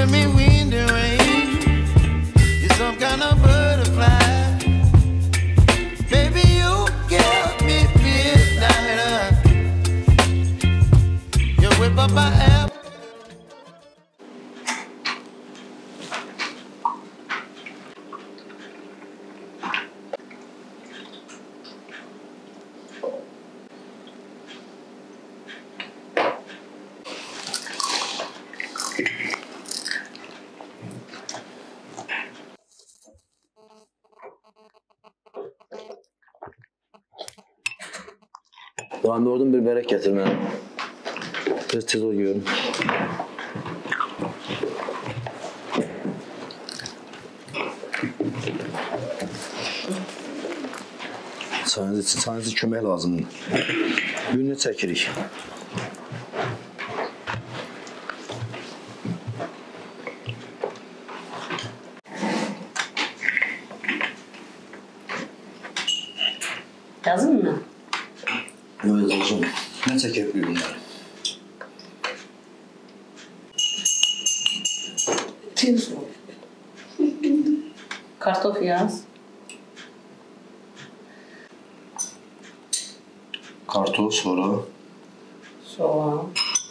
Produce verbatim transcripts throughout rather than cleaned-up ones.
giving me wind and rain. You're some kind of butterfly. Baby, you give me midnight. You whip up my app. Doğan oradan bir börek getirme. Biraz tez oluyorum. Çayınızı, çayınızı kömək lazımdır. Gününü çəkirik. Yazın mı? Yok yazılsın. Ne çəkir bir bunları? Tuz. Kartof yaz. Kartof sonra. Soğan.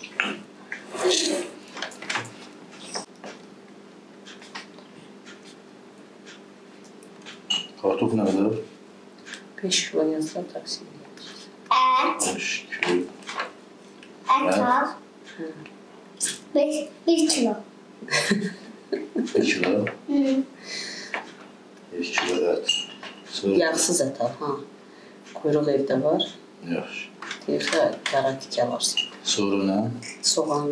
Kartof ne kadar? beş kilo yazda taksim edeceğiz. Et. beş kilo. Et al. Beş, bir kilo. bir kilo. Hı. bir kilo et. Sonra. Yağsız et al ha. Kuyruk evde var. Yaxşı. Deyirsə qara tikə varsın. Sonra ne? Soğan.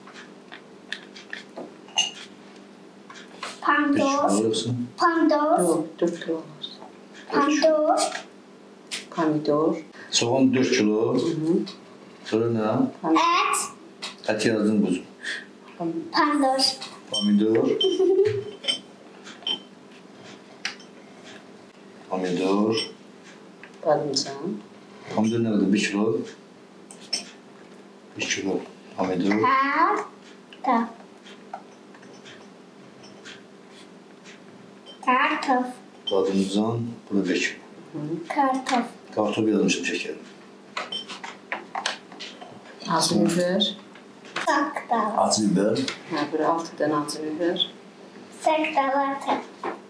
bir kilo Pandos. yoksa? Pandos. Yox, dörd kilo varsın. Pandos. Pomidor. Soğan dört kilo. Hı -hı. Sonra ne? Et. Et yazdın kuzum. Pandos. Pomidor. Pomidor. Badımcan. Pomidor ne kadar? bir kilo. bir kilo. Pomidor. Kartof. Kartof. Badımcan. Bu da bir kilo. Kartof. Kartof yazmışım şekerim. Acı biber. Sakdal. Acı biber. Ha, bir altı dənə acı biber. Sakdalata.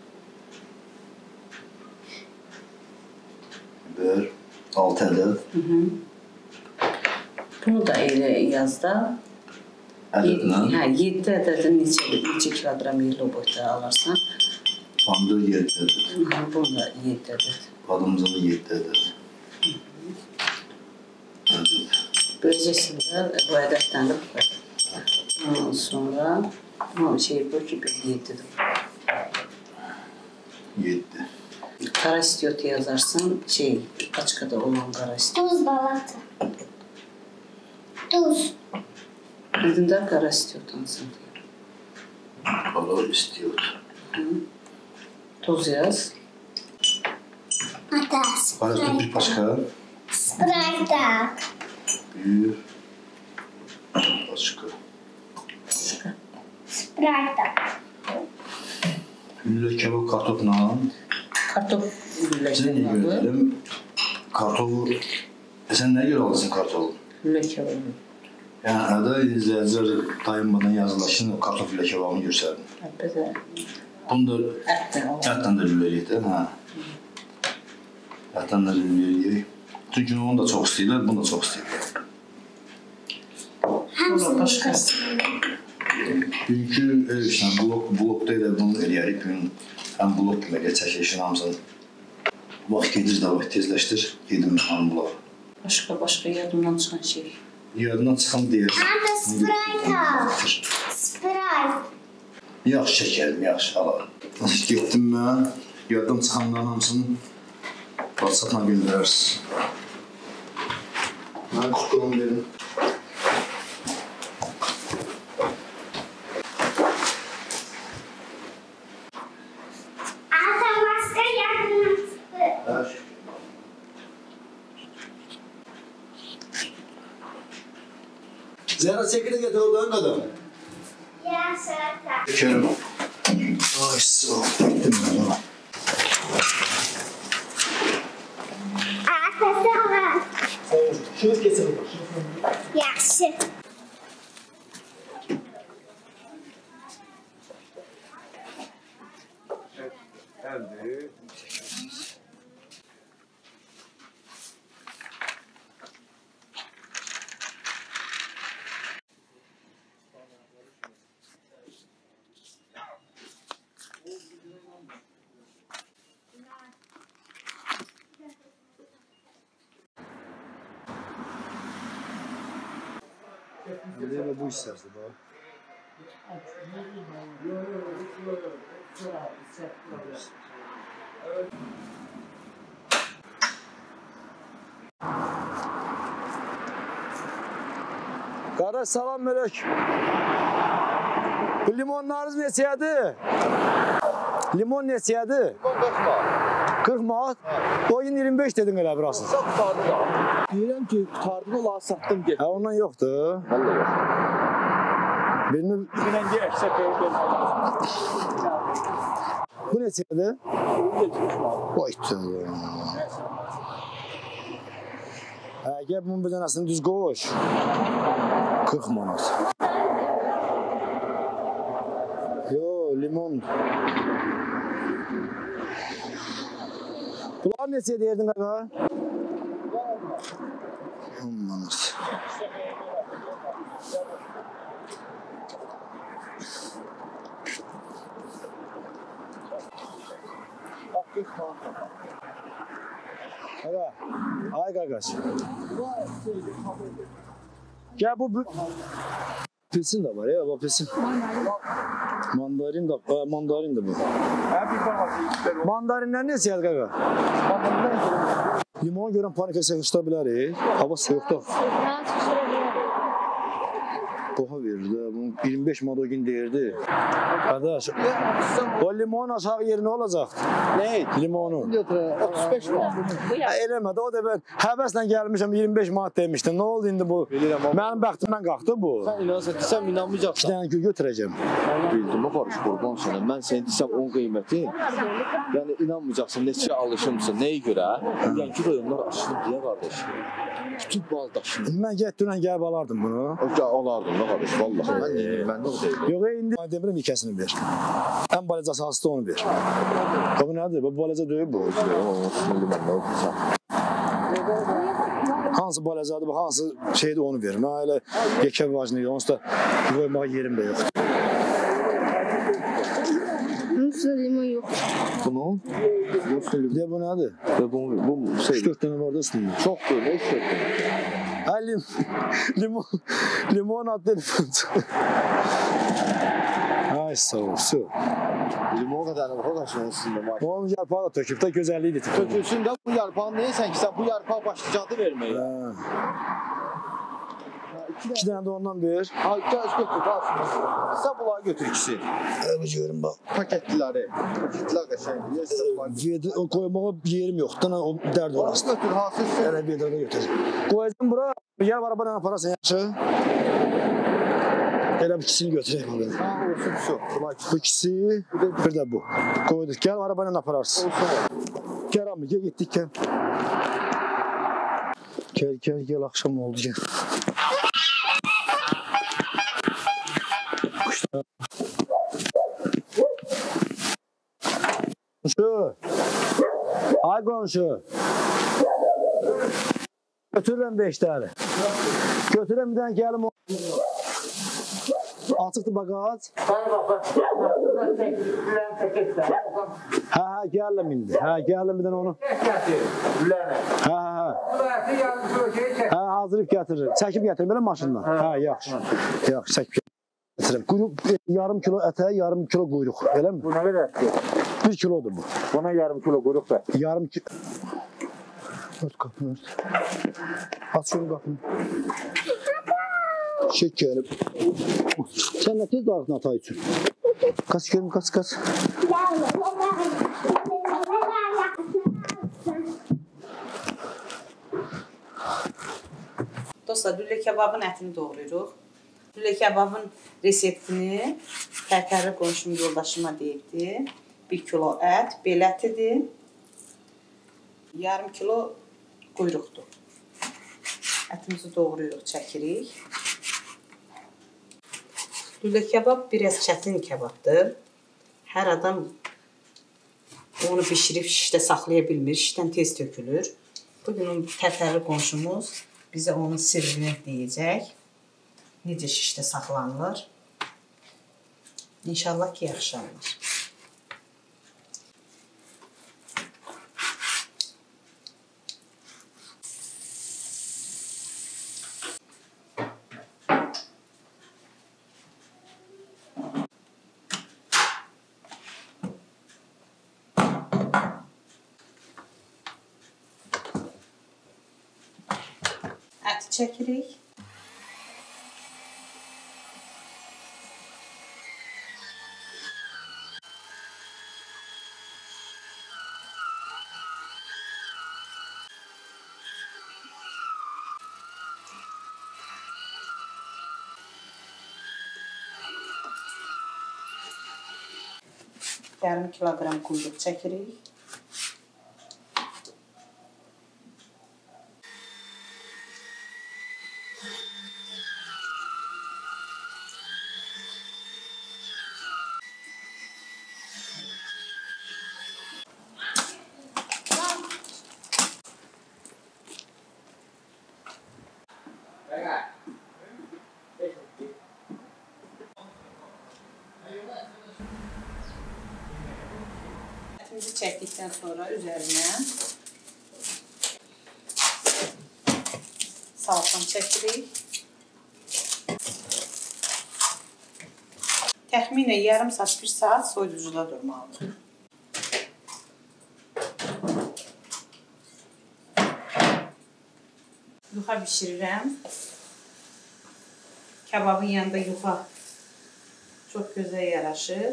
Biber. altı adet. Hı -hı. Bunu da elə yazda. Adetine. Hə, yeddi ədədin neçə, neçə kilogram yerli o boyda alarsan. Pomidor yedi adet. Hı, bunu da yeddi ədəd. Badımcan da yedi adet. Adet. Böləcəksin də bu ədəddən də bu qədər. Ondan sonra o şey bu ki bir yeddidir. yedi. Qara istiot yazarsan şey paçkada olan qara istiot. Tuz balata. Tuz. Bildin qara istiot hansın deyir. Kara istiot. Tuz yaz. Atas. Karıştır bir başka. Sprite. Bir başka. Sprite. Gülle kebap kartopla. Kartof Sen ne lüllə görelim? Kartopu. E sen ne göre alırsın kartopu? Lüllə kebabı. Yani arada izleyiciler dayanmadan yazılaşın o kartopu ile kebabını gösterdim. Bəzə Bunu da ətdən olur. etten de lüleliydi. Ha. Etten de lüleliydi. Çünkü onu da çok istiyorlar, bunu da çok istiyorlar. Sonra başqa. Bugünkü ev işinə, blok, blokda elə bunu eləyərik. Bugün həm blok kimi elə çəkilişin hamısını vaxt gedir də, vaxt tezləşdir, gedim hanım bunlar. Başqa, başqa yadımdan çıxan şey. Yadından çıxan deyirsən. Həm də Sprite al. Sprite. Yaxşı çəkəlim, yaxşı alalım. Nasıl getdim mən, yaddan çıxanların hamısını WhatsApp-la göndərərsiniz. Mənə kutluğumu verin. Ata başqa yadından çıxdı. Zehra çekirdek getir oradan kadar. Ya. Dökerim. Ay sağ ol. Gittim ben ona. Şunu keselim. Yaxşı. Geldi. Öyle bu isterse baba. Qardaş salam melek. Bu limonlarınız neçədir? Limon neçədir? qırx manat. Oyun iyirmi beş dedin elə burası. Deyirəm ki, qurtardım ola satdım get. Ha ondan yoxdur. Vallahi yox. Birini Binən deyə əksək qoyum. bu neçədir? Vay tövbe. Ha gəl bunun bir dənəsini düz qoş. qırx manat. Yo limon. Bunlar neçə deyirdin qaqa? on manat. Qaqa, ay qaqaş. Gel bu bu. Pilsin de var ya, bu pilsin. Mandarin de, e, mandarin de bu. Mandarinler ne siyah qaqa? Limon görən panika sıxışda bilərik. Hava soyuqda. Boğa verir də, bunun iyirmi beş manat o gün deyirdi. Qardaş, o limon aşağı yeri nə olacaq? Nə? Limonu. otuz beş manat. Ha, eləmədi, o da ben həvəslə gəlmişəm iyirmi beş manat demişdim. Nə oldu indi bu? Bilirəm amma. Mənim bəxtimdən qalxdı bu. Sən inanırsan, desəm İki inanmayacaqsan. dənə gül götürəcəm. Bildim, o Barış qurban sənə. Mən sənə desəm on qiyməti. Yəni inanmayacaqsan, neçə alışımsın, nəyə görə? Yəni ki, rayonlar aşılıb deyə qardaş. Bütün bal daşını. Mən get dünən gəlib alardım bunu. O alardım da qardaş, vallahi. Mən deyim, mən də o deyim. Yox, indi demirəm ikəsini ver. Ən balacası hasta onu ver. Bu nədir? Bu balaca deyil bu. Hansı balacadır bu, hansı şeydir onu ver. Mən elə yekə vacını onsuz da qoymağa yerim də yoxdur. Nasıl limon yok? Bunun? De bu nədir? Bu, bu şey. üç dörd dənə var da üstündə. Çoxdur, nə istəyirsən? Ha lim, limon, limon at telefon. Ay sağ ol, su. Limon qədər o qaşının üstündə var. Onun yarpağı da töküb də gözəlliyidir. Tökülsün də bu yarpağı neyəsən ki, sən bu yarpağı başlayacaktı verməyə. Ha. İki dənə də ondan ver. Ha, göz götür, qalsın. Sən bunları götür ikisi. Əvə görüm bax. Paketliləri. Paketlər qəşəngdir. Yersə var. Yedi, o koymağa yerim yoxdur. O dərd Orası orası. götür, hasılsın. Elə bir dərdə götür. Qoyacam bura. Yer var, bana apararsan yaxşı. Elə bu ikisini götürək bakalım. Ha, olsun şu. Bunlar ikisi. Bu ikisi, bir də bu. Qoyduk. Gəl arabayla apararsın. Gəl amma, gəl getdik gəl. Gəl, gəl, gəl, axşam oldu gəl. Qonşu. Ay qonşu. Götürürəm beş tane. Götürürəm bir dənə gəlim. Açıqdır bagaj. Hə, hə, gələm indi. Hə, gələm bir dənə onu. Hə, hə, hə. Hə, hazırlayıb gətiririm. Çəkib gətirim belə maşından. Hə, yaxşı. Yaxşı, çəkib gətirim. Quyruq, yarım kilo ətə, yarım kilo quyruq. Elə mi? Bu nə qədər? Bir kilodur bu. Buna yarım kilo quyruq da. Yarım kilo. Ört qapını ört. Aç şunu qapını. Çek gəlib. Sən nə tez dağıtın ata üçün? Qaç görüm, qaç, qaç. Dostlar, lülə kebabın ətini doğrayırıq. Lülə kebabın reseptini tərtərli qonşum yoldaşıma deyibdi. Bir kilo ət, bel ətidir. Yarım kilo quyruqdur. Ətimizi doğrayırıq, çəkirik. Lülə kebab biraz çətin kebabdır. Hər adam onu bişirib şişdə saxlaya bilmir, şişdən tez tökülür. Bugün tərtərli qonşumuz bizə onun sirrini deyəcək. Necə şişdə saxlanılır. İnşallah ki, yaxşı alınır. Əti çəkirik. Yarım kilogram quyruq çəkirik. Ətimizi çəkdikdən sonra üzərinə salçam çəkirik. Təxminən yarım saat, bir saat soyuducuda durmalıdır. Yuxa bişirirəm. Kebabın yanında yuxa çox gözəl yaraşır.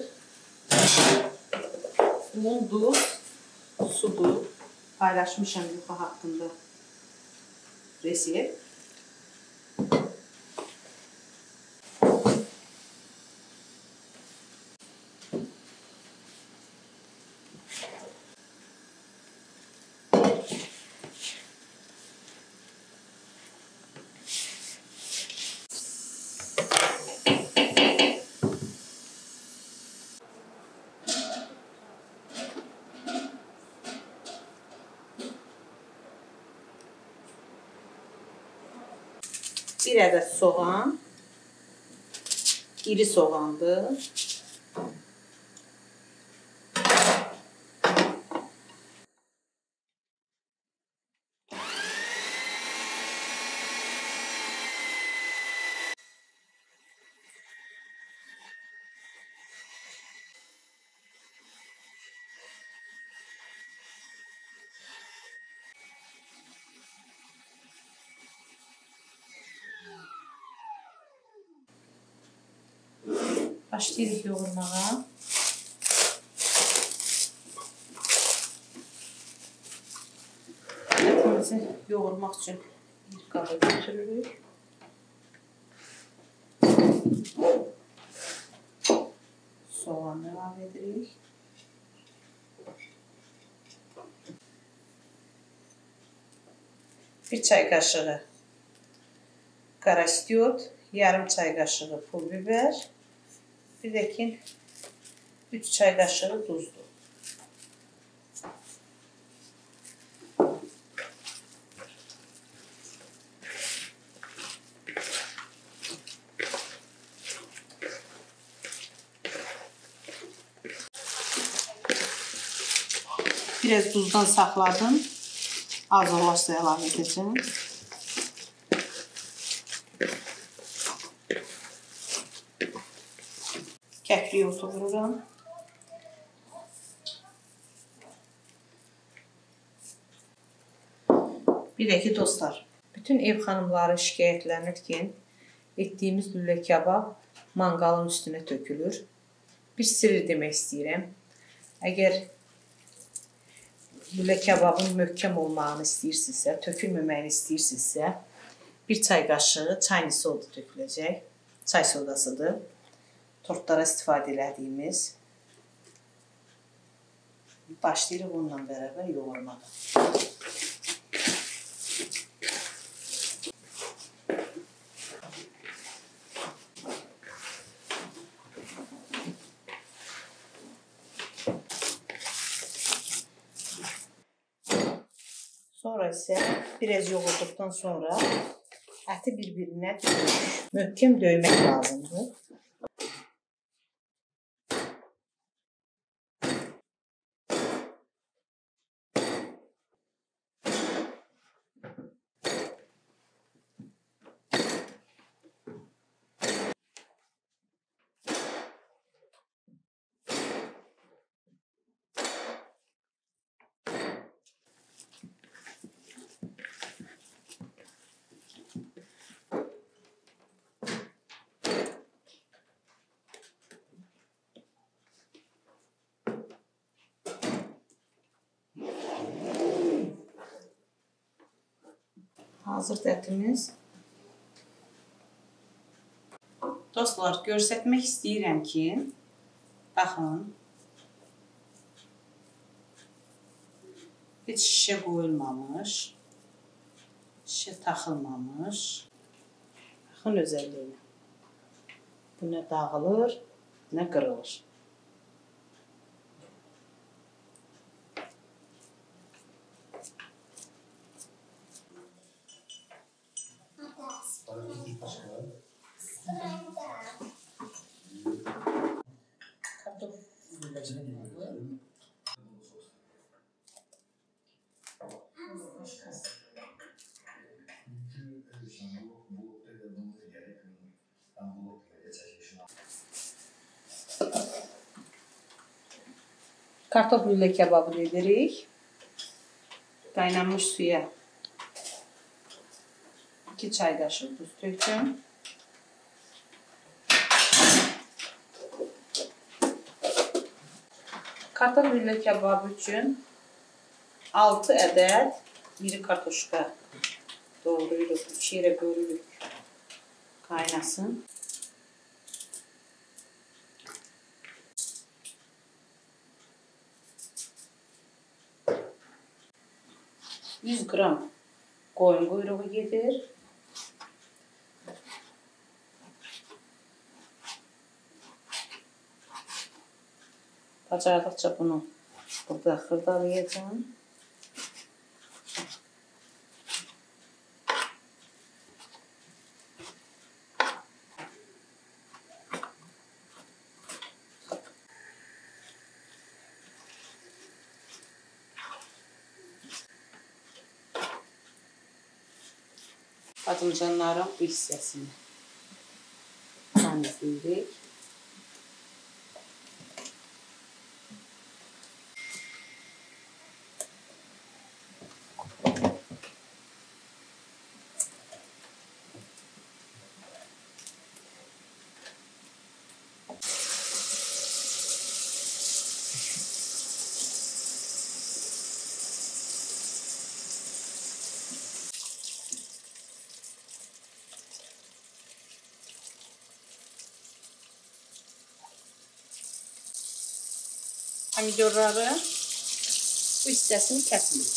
Un, duz, sudur. Paylaşmışam yuxa haqqında resept. Bir ədəd soğan, iri soğandır. Başlayırıq yoğurmağa. Ətimizi yoğurmaq üçün bir qaba götürürük. Soğan əlavə edirik. Bir çay qaşığı qara istiot, yarım çay qaşığı pul biber. Bir də ki, üç çay qaşığı duzdur. Biraz duzdan saxladım. Az olarsa əlavə edəcəm. Kəkliyi otururam. Bir də ki, dostlar, bütün ev xanımları şikayətlənir ki, etdiyimiz lülə kebab manqalın üstünə tökülür. Bir sirr demək istəyirəm. Əgər lülə kebabın möhkəm olmağını istəyirsinizsə, tökülməməyini istəyirsinizsə, bir çay qaşığı çayni soda töküləcək. çay sodasıdır. Tortlara istifadə elədiyimiz. Başlayırıq onunla bərabər yoğurmağa. Sonra isə biraz yoğurduqdan sonra əti bir-birinə döyür. Möhkəm döymək lazımdır. Hazır ətimiz. Dostlar, göstərmək istəyirəm ki, baxın, heç şişə qoyulmamış, şişə taxılmamış. Baxın özəlliyinə. Bu nə dağılır, nə qırılır. Kartof lülə kebabı edirik. Qaynanmış suya iki çay qaşığı duz tökdüm. Kartof lülə kebabı üçün altı ədəd iri kartoşka doğrayırıq, iki yerə bölürük, qaynasın. yüz qram qoyun quyruğu gedir. Bacardıqca bunu burada xırdalayacağım. Patlıcanların bu hissəsini temizləyirik. Pomidorları bu hissəsini kəsmirik.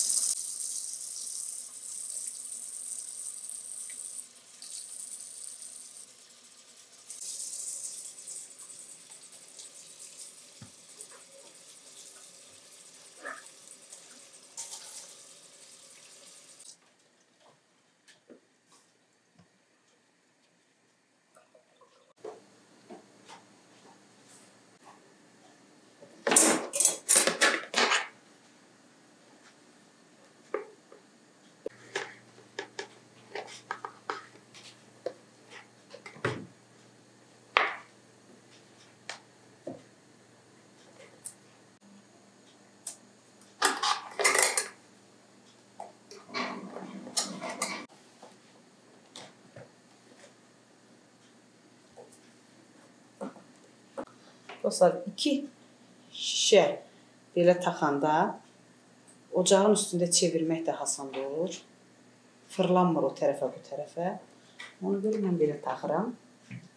Dostlar, iki şişə belə taxanda ocağın üstündə çevirmək də asan olur. Fırlanmır o tərəfə, bu tərəfə. Onu görə mən belə taxıram.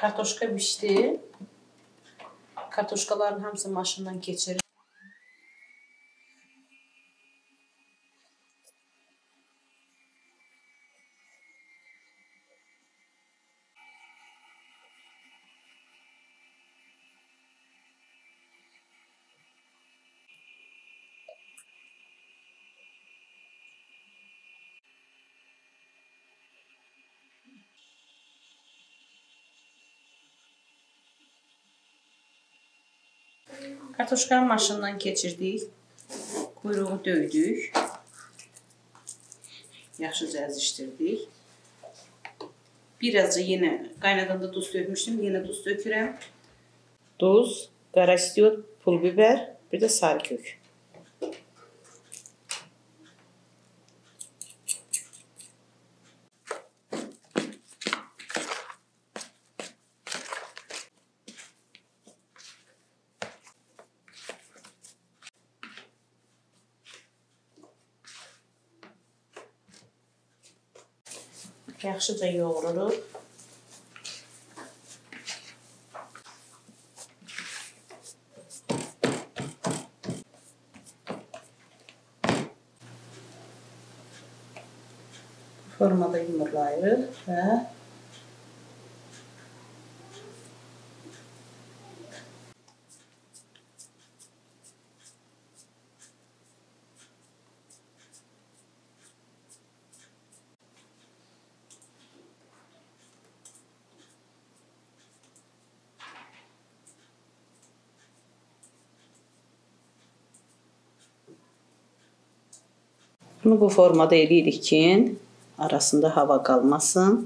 Kartoşka bişdi. Kartoşkaların hamısı maşından keçir. Kartoşkanı maşından keçirdik. Kuyruğu döydük. Yaxşıca əzişdirdik. Birazca yenə qaynadanda duz dökmüşdüm. Yenə duz dökürəm. Duz, qara istiot, pul biber, bir də sarı kök. Yaxşıca yoğururuq. Formada yumurlayırıq və bunu bu formada eləyirik ki, arasında hava qalmasın.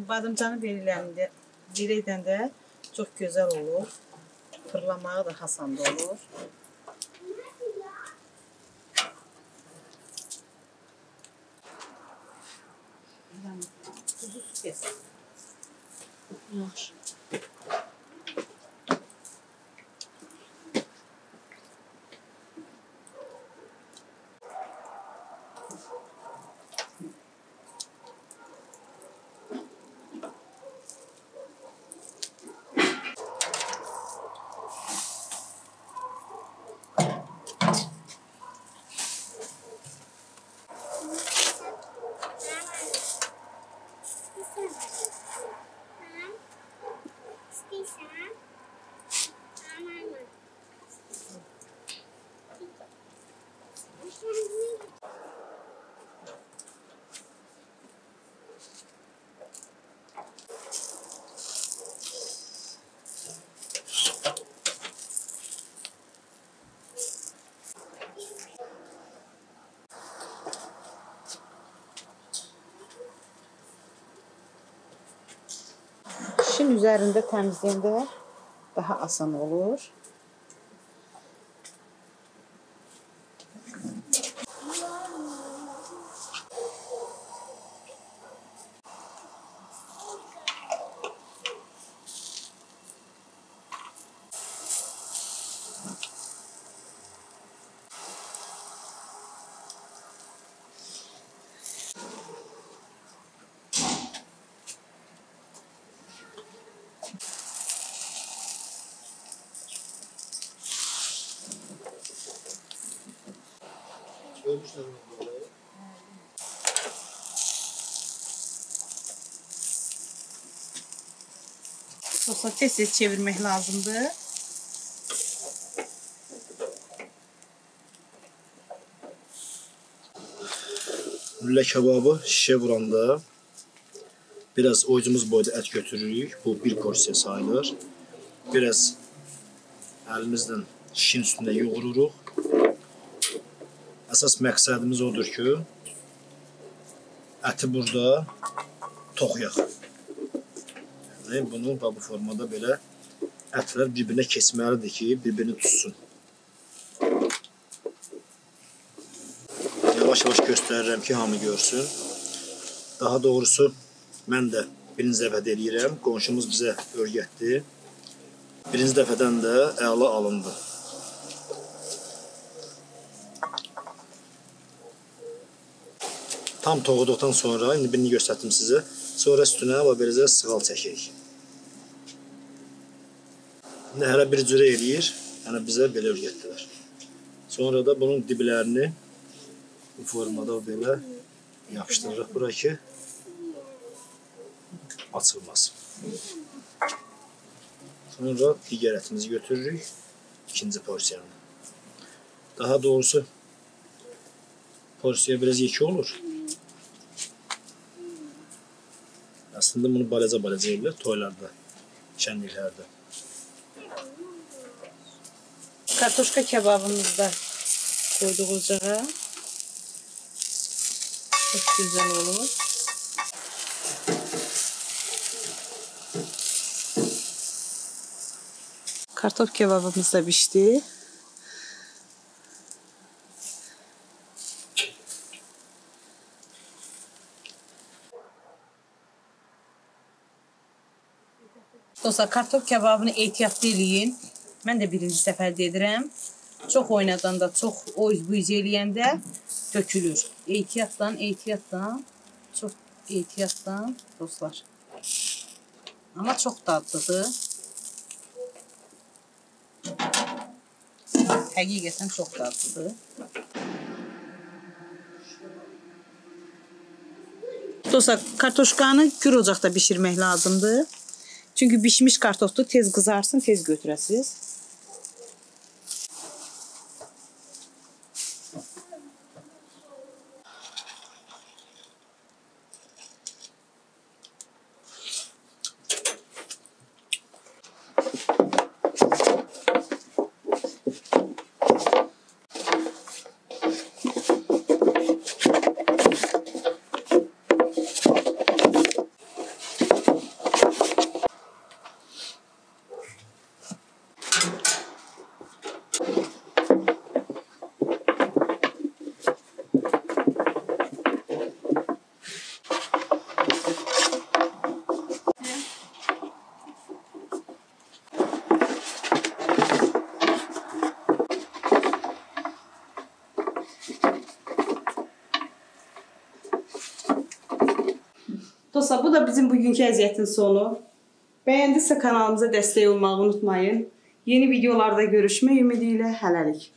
badımcanı belə edəndə çox gözəl olur. Fırlamağı da hasanda olur. Tuzu su kesin. Yaxşı. Şin üzərində təmizləyəndə daha asan olur. Sosa tez-tez çevirmək lazımdır. Lülə kebabı şişe vuranda biraz oycumuz boyda et götürürük. Bu bir porsiya sayılır. Biraz əlimizlə şişin üstündə yoğururuq. Əsas məqsədimiz odur ki, əti burada toxuyaq. Yəni, bunu bu formada belə ətlər bir-birinə keçməlidir ki, bir-birini tutsun. Yavaş-yavaş göstərirəm ki, hamı görsün. Daha doğrusu, mən də birinci dəfədə eləyirəm. Qonşumuz bizə öyrətdi. Birinci dəfədən də əla alındı. Tam toxuduqdan sonra, indi birini göstərdim sizə. Sonra üstünə beləcə sığal çəkirik. İndi hələ bir cürə eləyir, yəni bizə belə öyrətdilər. Sonra da bunun diblərini bu formada belə yapışdırırıq bura ki, açılmaz. Sonra digər ətimizi götürürük, ikinci porsiyanı. Daha doğrusu, porsiya biraz yekə olur. Aslında bunu balaca-balaca edirlər toylarda, şənliklərdə. Kartoşka kebabımızı da koyduğu ocağa. Çok güzel olur. Kartof kebabımız da pişti. Dostlar, kartof kebabını ehtiyatlı eləyin. Mən də birinci səfərdə edirəm. Çox oynadanda, çox oyz-buyz eləyəndə dökülür. Ehtiyatdan, ehtiyatdan, çox ehtiyatdan dostlar. Amma çox dadlıdır. Həqiqətən çox dadlıdır. Dostlar, kartoşkanı gür ocaqda bişirmək lazımdır. Çünki bişmiş kartofdur, tez qızarsın, tez götürəsiz. Dostlar, bu da bizim bugünkü əziyyətin sonu. Bəyəndinizsə kanalımıza dəstək olmağı unutmayın. Yeni videolarda görüşmək ümidi ilə hələlik.